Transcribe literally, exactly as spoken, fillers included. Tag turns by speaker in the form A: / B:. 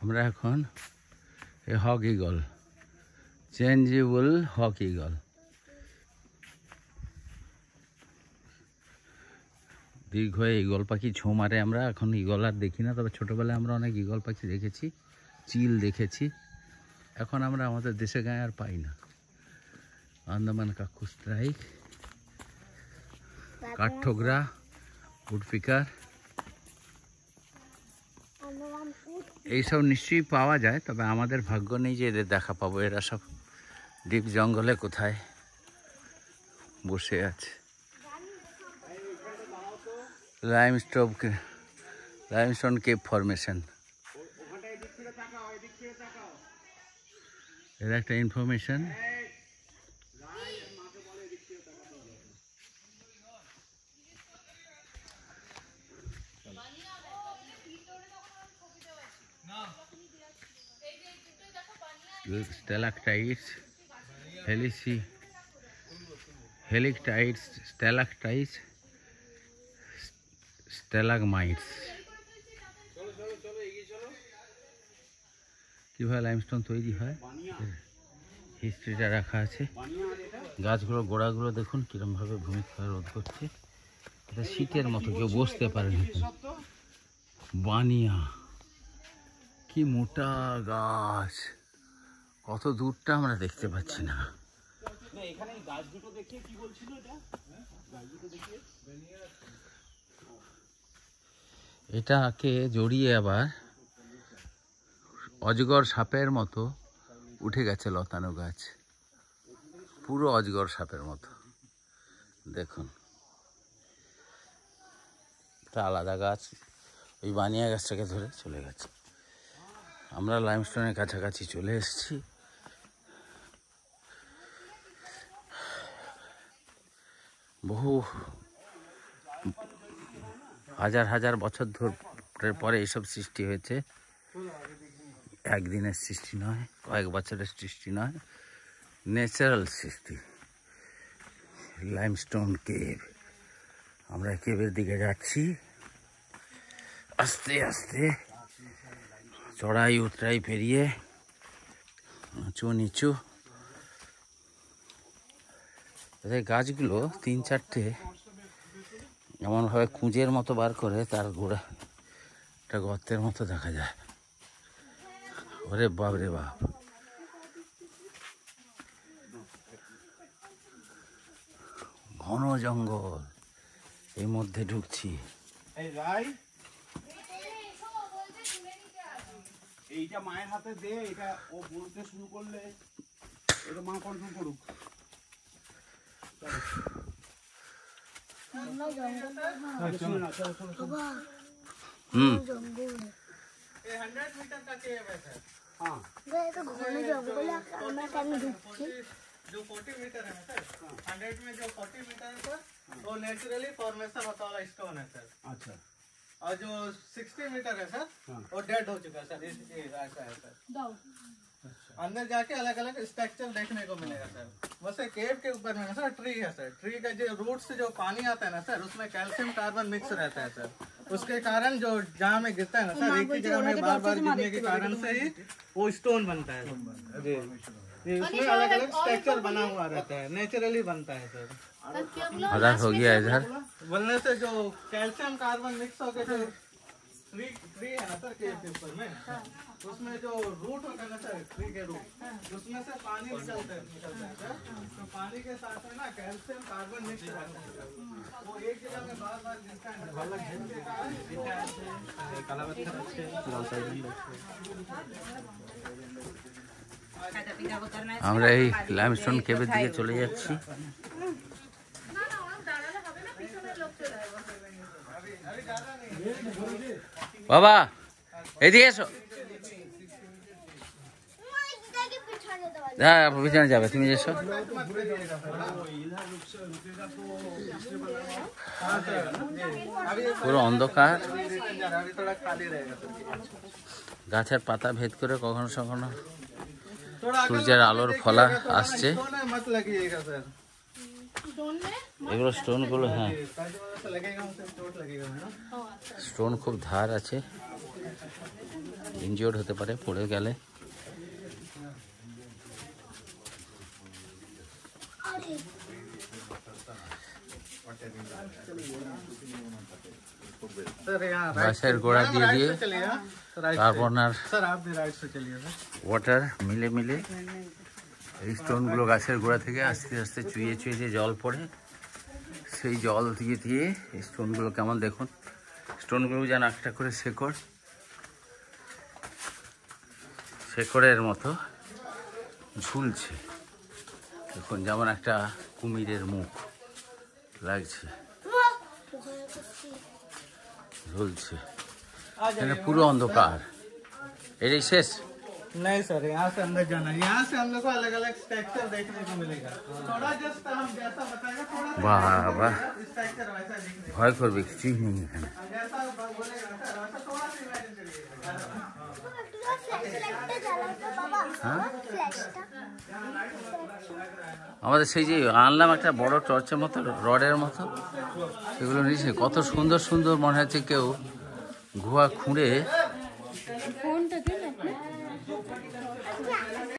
A: আমরা এখন এই hawk eagle, changeable hawk eagle, দীর্ঘ ঈগল পাখি ছো মারে। আমরা এখন ঈগল আর দেখি না, তবে ছোটোবেলায় আমরা অনেক ঈগল পাখি দেখেছি, চিল দেখেছি। এখন আমরা আমাদের দেশে গায়ে আর পাই না। আন্দামান কাকুস স্ট্রাইক, কাঠঠোকরা, উডপিকার, এইসব নিশ্চয়ই পাওয়া যায়, তবে আমাদের ভাগ্য নেই যে এদের দেখা পাবো। এরা সব ডিপ জঙ্গলে কোথায় বসে আছে। লাইমস্টোন লাইমস্টোন কেপ ফরমেশন, এর একটা information. Stalactites, helici, helictites, stalactites, stalagmites। কীভাবে লাইমস্টোন তৈরি হয় হিস্ট্রিটা রাখা আছে। গাছগুলো গোড়াগুলো দেখুন কীরকমভাবে ভূমিক্ষয় রোধ করছে। এটা শীতের মতো, কেউ বসতে পারে না। বানিয়া, কি মোটা গাছ, কত দূরটা আমরা দেখতে পাচ্ছি না। এটাকে জড়িয়ে আবার অজগর সাপের মতো উঠে গেছে লতানো গাছ, পুরো অজগর সাপের মতো। দেখুন, এটা আলাদা গাছ, ওই বানিয়া গাছটাকে ধরে চলে গেছে। আমরা লাইমস্টোনের কাছাকাছি চলে এসেছি। বহু হাজার হাজার বছর ধরে পরে এইসব সৃষ্টি হয়েছে। একদিনের সৃষ্টি নয়, কয়েক বছরের সৃষ্টি নয়, ন্যাচারাল সৃষ্টি। লাইমস্টোন কেভ, আমরা কেভের দিকে যাচ্ছি আস্তে আস্তে, চড়াই উতরাই পেরিয়ে, উঁচু নিচু। এই গাছগুলো তিন চারটে এমনভাবে খুঁজের মতো বার করে তার গোড়া একটা গর্তের মতো দেখা যায়। ওরে বাপ রে বাপ, ঘন জঙ্গল, এর মধ্যে ঢুকছি।
B: এইটা মায়ের হাতে দে, এটা ও বলতে শুরু করলে এটা মা কন্ট্রোল করুক।
A: হুম,
B: हाँ
C: जो चालीस मीटर है सर, सौ में जो चालीस मीटर है सर, वो नेचुरली फॉर्मेशन होता वाला स्टोन है सर।
B: अच्छा,
C: और जो साठ मीटर है सर, वो डेड हो चुका है सर। इस ऐसा है सर। अंदर जाके अलग अलग स्ट्रक्चर देखने को मिलेगा सर। वैसे केव के ऊपर में सर ट्री है सर, ट्री का जो रूट से जो पानी आता है ना सर, उसमें कैल्शियम कार्बन मिक्स रहता है सर। उसके कारण जो जहाँ में गिरता है ना सर, एक ही जगह में बार बार गिरने के कारण से ही वो स्टोन बनता है जी। ये उसमें अलग अलग स्ट्रक्चर बना हुआ रहता है, नेचुरली बनता है सर।
A: आधा हो गया इधर
C: बनने से जो कैल्शियम कार्बन मिक्स होकर जो ट्री ट्री है ना सर केव के ऊपर में, उसमें जो रूट होता है ना सर, ट्री के रूट, उसमें से पानी निकलता है निकलता है सर। तो पानी के साथ में ना कैल्शियम कार्बन मिक्स रहता है, वो एक जगह में बार बार गिरता है।
A: আমরা এই লাইমস্টোন কেভের দিকে চলে যাচ্ছি। বাবা এদিকে এসো। হ্যাঁ পিছনে যাবে, তুমি এসো। পুরো অন্ধকার, গাছের পাতা ভেদ করে কখনো কখনো সূর্যের আলোর ফলা আসছে। এগুলো স্টোনগুলো, হ্যাঁ
C: ताकि मतलब से लगेगा उसे चोट लगेगा ना।
A: স্টোন খুব ধার আছে, ইনজিওর্ড হতে পারে পড়ে গেলে।
C: सर यहाँ
A: গাছের গোড়া দিয়ে দিয়ে
C: चलिए राइट
A: তারপর না
C: सर आप भी राइट से चलिए सर।
A: ওয়াটার মিলে মিলে এই স্টোনগুলো গাছের গোড়া থেকে আস্তে আস্তে চুইয়ে চুইয়ে যে জল পড়ে, সেই জল দিয়ে দিয়ে এই স্টোনগুলো কেমন দেখুন, স্টোনগুলো যেন একটা করে শেকড়, শেকড়ের মতো ঝুলছে দেখুন, যেমন একটা কুমিরের মুখ লাগছে, ঝুলছে। এখানে পুরো অন্ধকার। এটাই শেষ?
C: नहीं सर, यहाँ से अंदर जाना है। यहाँ से हम लोग को अलग अलग स्ट्रक्चर देखने को मिलेगा। थोड़ा जस्ट हम जैसा बताएगा थोड़ा
A: বাহ বাহ,
C: स्ट्रक्चर वैसा दिखने
A: ভয় করবে কিছুই নেই এখানে।
C: जैसा बोलेगा सर वैसा थोड़ा सा इमेजिन करिएगा।
A: আমাদের সেই যে আনলাম একটা বড় টর্চের মতো, রডের মতো, সেগুলো নিচে কত সুন্দর সুন্দর মনে হচ্ছে কেউ গুহা খুঁড়ে